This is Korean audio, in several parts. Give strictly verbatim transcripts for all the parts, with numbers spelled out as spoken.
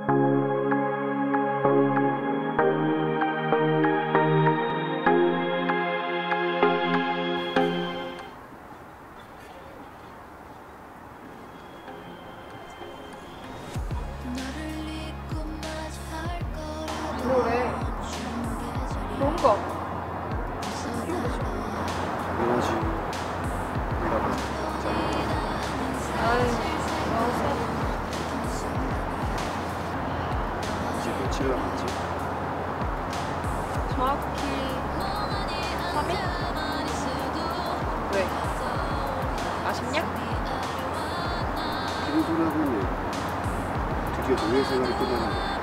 뭐래? 뭔가 당연하지. 내가 뭐 아이 나와서 이제 며칠 남았지? 정확히 삼 일? 왜? 아쉽냐? 기분 소리 하고 있네. 드디어 노예 생활이 끝나는 거야.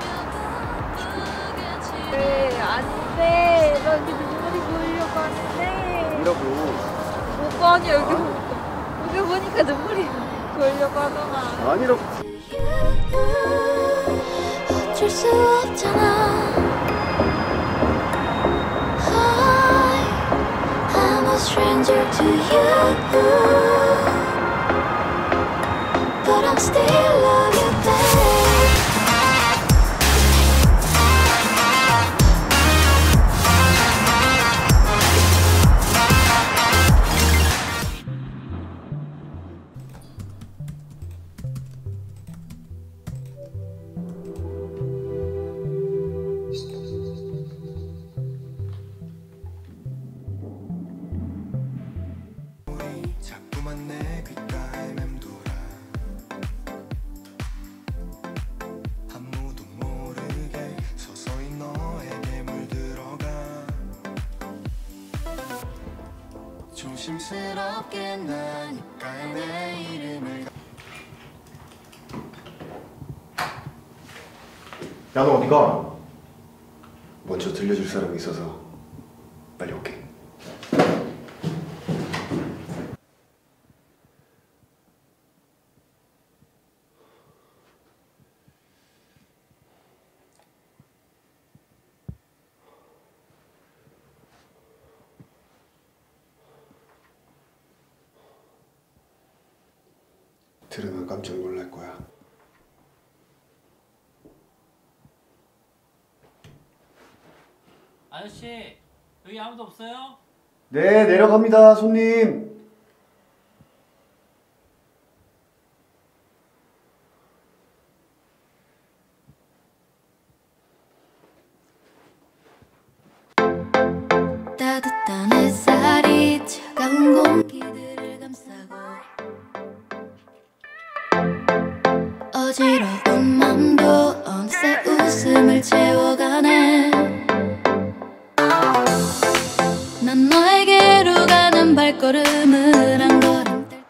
네, 안 돼. 나 여기 눈물이 보이려고 하는데. 뭐라고? 오빠 아니 여기 여기 보니까 눈물이 보이려고 하잖아. 아니라고. 어쩔 수 없잖아. I'm a stranger to you, but I'm still love you, babe. 내 귓가에 맴돌아 아무도 모르게 서서히 너에게 물들어가 조심스럽게 나니까 내 이름을 야, 너 어디가? 먼저 들려줄 사람이 있어서 빨리 올게. 들으면 깜짝 놀랄 거야. 아저씨, 여기 아무도 없어요? 네, 내려갑니다, 손님. 따뜻한 햇살이 차가운 공기들을 감싸고 어지러운 맘도 어느새 웃음을 채워가네. 난 너에게로 가는 발걸음을 한 걸음 뗄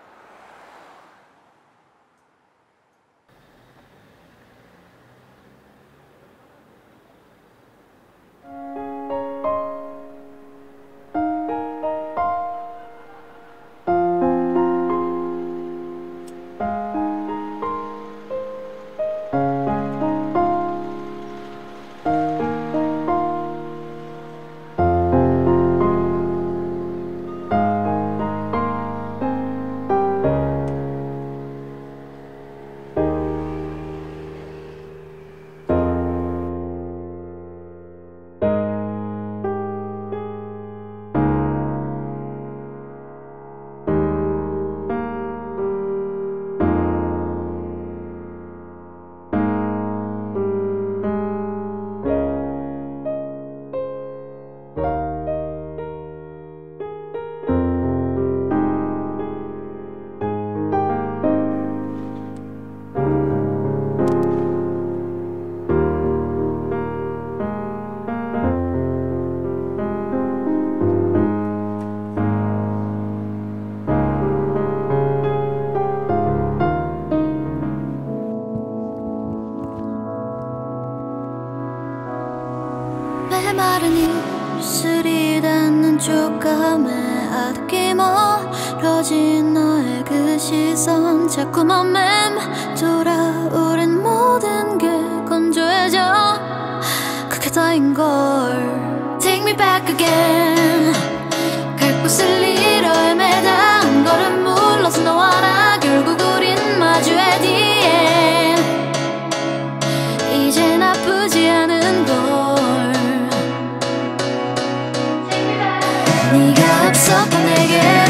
메마른 입술이 닿는 촉감에 아득히 멀어진 너의 그 시선 자꾸만 맴돌아 우린 모든 게 건조해져 그게 다인걸. Take me back again. 갈 곳을 잃어 헤매다 한 걸음 물러서 너와 나 결국 우린 마주해 the end. 나쁘지 않은 걸 네가 없었던 내게